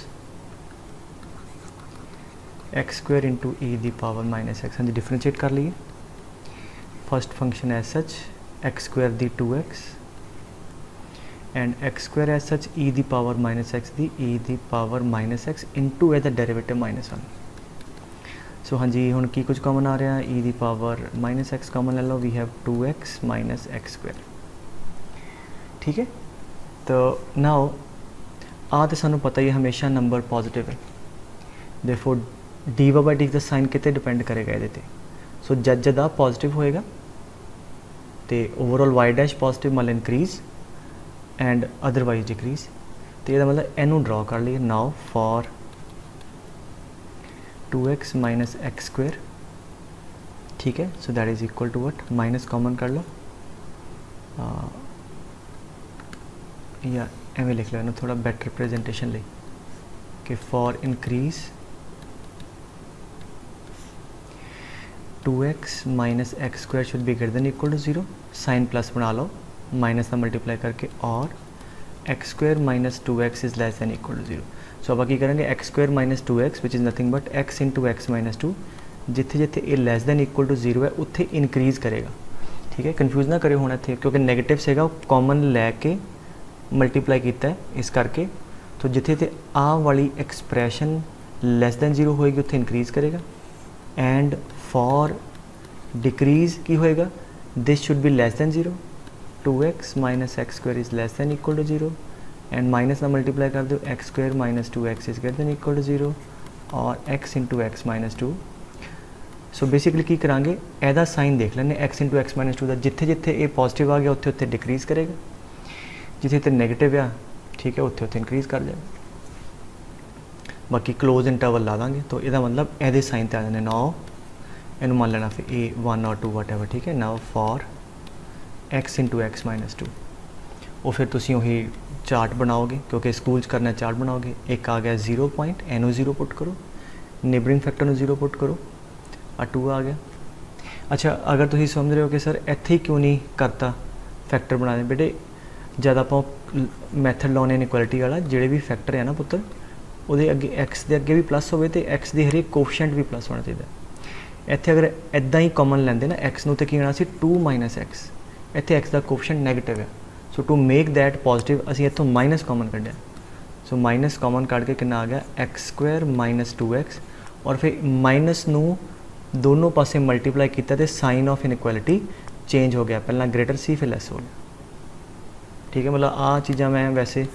x² into e दी पावर -x। हाँ जी डिफरेंशिएट कर लीए। First function as such x² दी 2x and x² as such e दी पावर -x दी e दी पावर -x इंटू ए दा डेरिवेटिव -1। सो हाँ जी हुण की कुछ कॉमन आ रहा, e दी पावर -x कॉमन ले लो, we have 2x minus x²। ठीक है, तो नाउ आ तो सानू पता ही है हमेशा नंबर पॉजिटिव है, देयरफॉर dy/dt का साइन कितने डिपेंड करेगा ये। सो जद आ पॉजिटिव होएगा तो ओवरऑल y' पॉजिटिव मतलब इंक्रीज एंड अदरवाइज डिक्रीज। तो यह मतलब इनू ड्रॉ कर लिए। Now for 2x minus x², ठीक है, so that is equal to what, minus common कर लो या एवं लिख लो थोड़ा बेटर प्रेजेंटेशन ले कि for increase 2x minus x² should be greater than equal to 0, sign plus बना लो माइनस का मल्टीप्लाई करके, और x² minus 2x is less than equal to 0। So अब की करेंगे x² minus 2x which is nothing but x into x minus 2, जिथे जिथे ये लेस दैन इक्वल टू 0 है उत्थे इनक्रीज़ करेगा। ठीक है, कन्फ्यूज़ ना करियो होना इत्थे, क्योंकि नैगेटिव सेगा कॉमन लैके मल्टीप्लाई किया है इस करके। तो जिथे ते आ वाली एक्सप्रैशन लेस दैन 0 होएगी उत्थे इनक्रीज़ करेगा, एंड फॉर डिक्रीज़ की होएगा, this should be less than 0, 2x minus x² is less than equal to 0 and minus ना मल्टीप्लाई कर दो, x² minus 2x is greater than equal to 0 और x into x minus 2। So basically की करांगे एदा sign देख लें x into x minus 2 का, जिथे जिथे ये पॉजिटिव आ गया उत्थे उत्थे डिक्रीज़ करेगा, जिथे जिथे नैगेटिव आ ठीक है उत्थे उत्थे इनक्रीज़ कर जाएगा। बाकी क्लोज इंटरवल ला देंगे तो यदा मतलब एदे साइन ते आ जाने। नाउ इनू मान लेना फिर ए 1 और 2 वट एवर। ठीक है, now for x into x minus 2, और फिर तुसी वही चार्ट बनाओगे, क्योंकि स्कूल करना चार्ट बनाओगे। एक आ गया 0 पॉइंट, एनू 0 पुट करो, नेबरिंग फैक्टर 0 पुट करो, और 2 आ गया। अच्छा अगर तुम समझ रहे हो कि सर इत्थे ही क्यों नहीं करता फैक्टर बना दें, बेटे जब आप मैथड लाने इनइक्वालिटी वाला जोड़े भी फैक्टर है ना पुत्र, वो अगे एक्स के अगे भी प्लस हो तो एक्स की हरेक कोफिशिएंट भी प्लस होना चाहिए। इत्थे अगर इदा ही कॉमन लेंदे ना एक्स नूं तो की होना सी 2 माइनस एक्स, इत्थे एक्स का कोफिशिएंट नैगेटिव है। So to make that positive असीं इत्थों माइनस कॉमन कढ़िया। सो माइनस कॉमन कढ़ के कितना आ गया x² माइनस 2x, और फिर माइनस नूं दोनों पासे मल्टीप्लाई किया तो साइन ऑफ इनइक्वालिटी चेंज हो गया, पहला ग्रेटर सी फिर लैस हो गया। ठीक है, मतलब आ चीज़ा मैं वैसे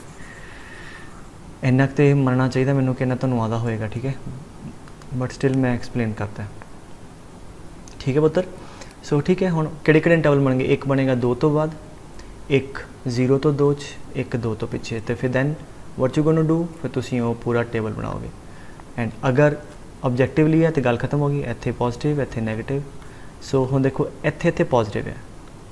इन्ना तो मनना चाहिए मैनू कि इन्ना तुहानूं आदा होएगा। ठीक है, बट स्टिल मैं एक्सप्लेन करता है। ठीक है पुत्र, सो ठीक है हुण किहड़े इंटरवल बनेंगे, एक बनेगा 2 तो बाद, एक 0 तो 2 च, एक 2 तो पिछे, तो फिर then what you gonna do, फिर तुसीं वो पूरा टेबल बनाओगे। एंड अगर ऑब्जेक्टिवली है तो गल खत्म हो गई, इत्थे पॉजिटिव इत्थे नैगेटिव। सो हुण देखो इत्थे इत्थे पॉजिटिव है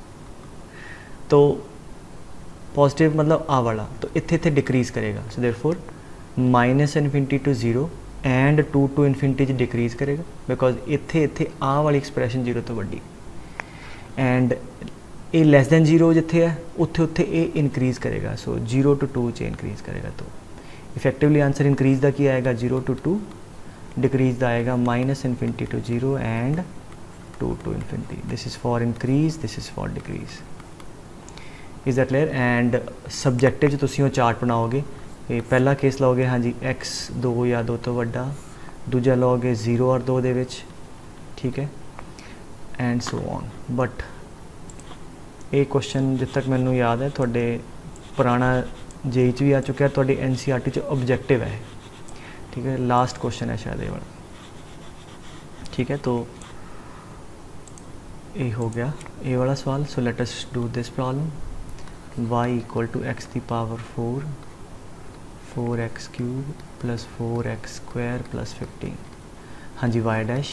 तो पॉजिटिव मतलब आ वाला, तो इत्थे इत्थे डिक्रीज़ करेगा। So therefore minus infinity to 0 and 2 to infinity decrease करेगा, बिकॉज इत्थे इत्थे आ वाली एक्सप्रैशन 0 तो वड्डी, एंड ये लैस दैन 0 जिथे है उत्थे उत्थे ये इनक्रीज़ करेगा। सो 0 टू 2 च इनक्रीज़ करेगा। तो इफेक्टिवली आंसर इंक्रीज़ का की आएगा 0 टू 2, डिक्रीज़ का आएगा minus infinity to 0 and 2 to infinity. This is for increase, this is for decrease. Is that clear? And subjective तुसीं वो चार्ट बनाओगे, ये पहला केस लोगे हाँ जी x 2 या 2 तो वड्डा, दूजा लोगे 0 और 2 दे विच, ठीक है, एंड सो ऑन। बट ये क्वेश्चन जित तक मैनू याद है थोड़े पुराना जेई भी आ चुका है, थोड़ी NCERT च ऑब्जेक्टिव है। ठीक है, लास्ट क्वेश्चन है शायद ये वाला। ठीक है, तो ये हो गया ए वाला सवाल। So let us do this problem. y equal to x दी power 4 4x cube plus 4x square plus 15। हाँ जी, y dash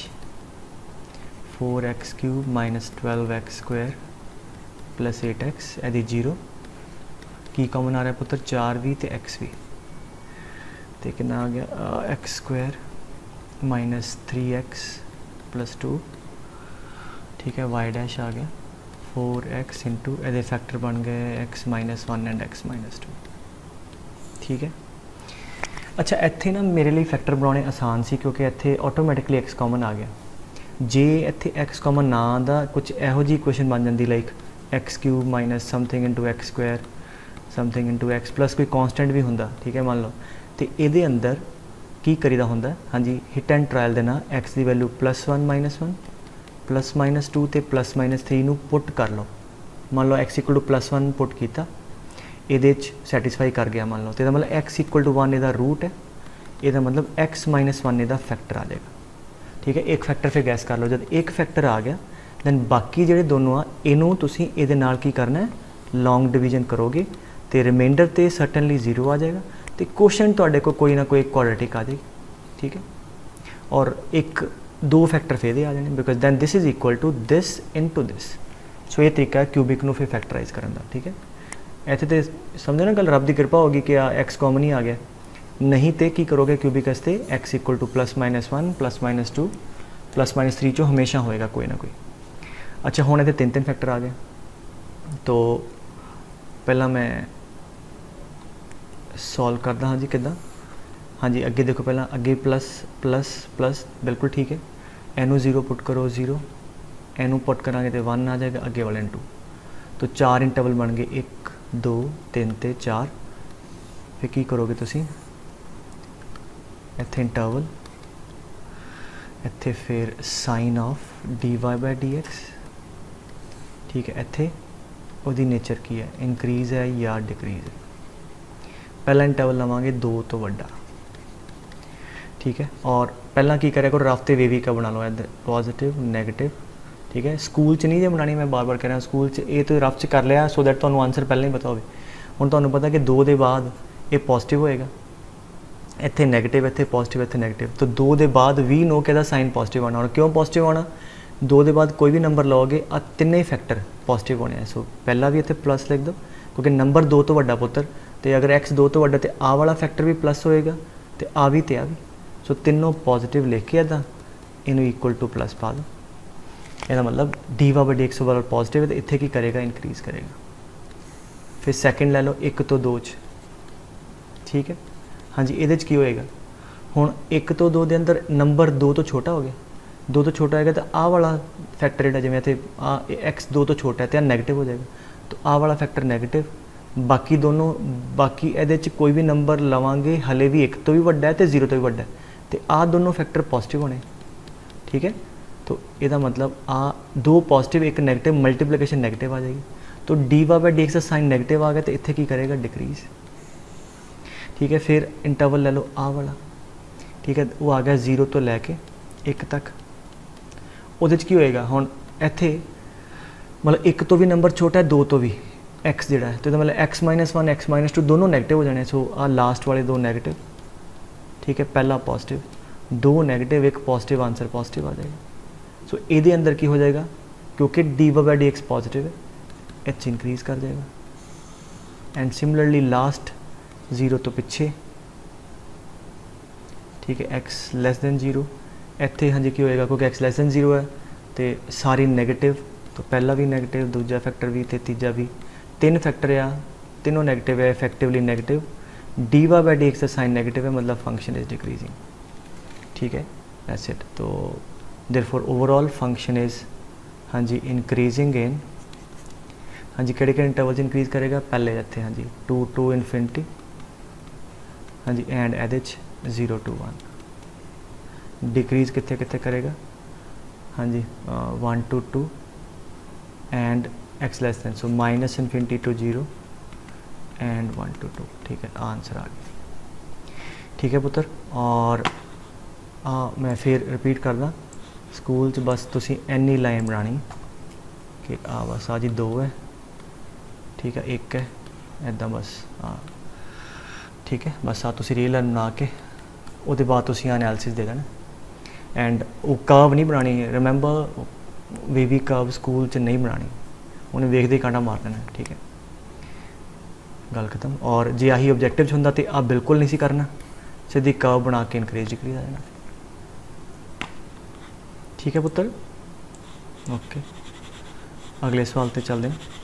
4x cube minus 12x square plus 8x यदि 0 की कॉमन आ रहा है पुत्र 4v तो x भी तो कितना आ गया x square minus 3x plus 2। ठीक है, y डैश आ गया 4x इंटू ये फैक्टर बन गए x minus 1 and x minus 2। ठीक है, अच्छा इत्थे ना मेरे लिए फैक्टर बनाने आसान सी क्योंकि इत्थे ऑटोमैटिकली x कॉमन आ गया। जे इत्थे x कॉमन ना आंदा कुछ इहो जी इक्वेशन बन जाती like x cube minus something into x square something into x plus कोई कॉन्सटेंट भी होंदा। ठीक है, मान लो तो ये अंदर की करीदा होंदा। हाँ जी, हिट एंड ट्रायल देना x की वैल्यू +1 -1 प्लस -2 तो +-3 नू पुट कर लो। मान लो x इक्वल टू +1 पुट किया, ये सैटिस्फाई कर गया मान लो, तो मतलब x इक्वल टू 1 यदा रूट है, यदा मतलब x माइनस 1 यदा फैक्टर आ जाएगा। ठीक है, एक फैक्टर फिर गैस कर लो, जब एक फैक्टर आ गया दैन बाकी जोड़े दोनों आ इनू तुसी इहदे नाल की करना है लॉन्ग डिवीजन करोगे तो रिमाइंडर तो सर्टनली 0 आ जाएगा तो क्वेश्चन तुहाडे को कोई ना कोई क्वाड्रेटिक आ जाएगी। ठीक है, और एक दो फैक्टर फिर आ जाने because then this is equal to this into this. So ये तरीका है क्यूबिक नू फिर फैक्टराइज करने का। ठीक है, इतने तो समझो ना गल रब की कृपा होगी कि एक्स कॉमन ही आ गया, नहीं तो की करोगे क्यूबिक वास्ते एक्स इक्वल टू +-1 +-2 +-3 चो हमेशा होएगा कोई ना कोई। अच्छा हुण इहदे 3 फैक्टर आ गए, तो पहला मैं सॉल्व करदा। हाँ जी किदा, हाँ जी अगे देखो, पहला अगे प्लस प्लस प्लस बिल्कुल ठीक है, एनू 0 पुट करो 0, एनू पुट करांगे तो 1 आ जाएगा, अगे वाले 2 तो 4 इंटरवल बन गए 1 2 3 ते 4। फिर की करोगे तुसी इत्थे इंटरवल, इत्थे फिर साइन ऑफ dy/dx। ठीक है, इत्थे उहदी नेचर की है, इंक्रीज़ है या डिक्रीज़ है। पहला इंटरवल लवांगे 2 तो वड्डा। ठीक है, और पहला की करें को रफ ते वे का बना लो इधर पॉजिटिव नैगेटिव। ठीक है, स्कूल च नहीं जे बनानी, मैं बार बार कह रहा स्कूल च ये तो रफ च कर लिया सो दैट तुहानू आंसर पहले ही पता हो। हुण तुहानू पता कि 2 के बाद ये पॉजिटिव होएगा, इत्थे नैगेटिव इत्थे पॉजिटिव इत्थे नैगेटिव, तो 2 के बाद भी नो कि साइन पॉजिटिव आना। और क्यों पॉजिटिव आना, 2 के बाद कोई भी नंबर लोगे आ तिने फैक्टर पॉजिटिव होने। सो पहला भी इत्थे प्लस लिख दो क्योंकि नंबर 2 तो वड्डा पुत्र, तो अगर x 2 तो वड्डा तो आ वाला फैक्टर भी प्लस होएगा तो आ भी तो आ भी। सो तीनों पॉजिटिव लिख के इदा इनू इक्वल टू प्लस पा दो। यदा मतलब dy/dx ओवरऑल पॉजिटिव है तो इत्थे की करेगा इंक्रीज़ करेगा। फिर सैकेंड ले लो 1 तो 2 च। ठीक है, हाँ जी ये की होएगा हुण 1 तो 2 के अंदर नंबर 2 तो छोटा हो गया, 2 तो छोटा होएगा तो आ वाला फैक्टर जो जिमें इतने x 2 तो छोटा है तो नैगेटिव हो जाएगा, तो आ वाला फैक्टर नैगेटिव। बाकी दोनों बाकी ये कोई भी नंबर लवांगे हले भी 1 तो भी वड्डा है तो 0 तो भी वड्डा है, तो आ दोनों फैक्टर पॉजिटिव होने। ठीक है, तो यदा मतलब आ 2 पॉजिटिव 1 नैगेटिव, मल्टीप्लिकेशन नैगेटिव आ जाएगी, तो dy/dx का साइन नैगेटिव आ गया तो इत्थे की करेगा डिक्रीज़। ठीक है, फिर इंटरवल ले लो आ वाला। ठीक है, वो आ गया 0 तो लैके 1 तक। उहदे च की होएगा हुण इत्थे मतलब 1 तो भी नंबर छोटा है 2 तो भी x जिहड़ा है, तो मतलब x - 1 x - 2 दोनों नैगेटिव हो जाने। सो आ लास्ट वाले 2 नैगेटिव। ठीक है, पहला positive 2 negative 1 positive, answer positive आ जाएगा। सो ये अंदर की हो जाएगा क्योंकि dy/dx पॉजिटिव है, h इंक्रीज़ कर जाएगा। एंड सिमिलरली लास्ट 0 तो पिछे। ठीक है, x < 0 इत्थे हाँ जी की होएगा क्योंकि x < 0 है तो सारी नैगेटिव, तो पहला भी नैगेटिव, दूजा फैक्टर भी तो तीजा भी, 3 फैक्टर आ तीनों नैगेटिव है, इफेक्टिवली नैगेटिव। dy/dx का साइन नैगेटिव है मतलब फंक्शन इज़ डिक्रीजिंग। ठीक है, दैट्स इट। तो देयरफॉर ओवरऑल फंक्शन इज़ हाँ जी इंक्रीजिंग इन, हाँ जी केड़े इंटरवल इंक्रीज़ करेगा, पहले इतने हाँ जी 2 to ∞, हाँ जी एंड एदे 0 to 1। डिक्रीज़ कितने कितने करेगा, हाँ जी 1 to 2 and x less than, so -∞ to 0 and 1 to 2। ठीक है, आंसर आ गया। ठीक है पुत्र, और मैं फिर रिपीट करदा, स्कूल च बस तुसी इन्नी लाइन बनानी कि आ बस आ जी 2 है, ठीक है, 1 है, इदा बस हाँ ठीक है। बस आ तुसी रील बना के उसके बाद तुसी एनालिसिस दे देना। एंड वो कर्व नहीं बनानी, रिमेंबर वी कर्व स्कूल च नहीं बनानी, उन्हें वेखते ही कांटा मार देना, ठीक है, गल खत्म। और जे आही ऑब्जेक्टिव होंदा तो आ बिल्कुल नहीं सी करना, सीधी कर्व बना के इनक्रीज डिक्रीज आ जाना, ठीक है पुत्र। ओके, अगले सवाल पे चलते हैं।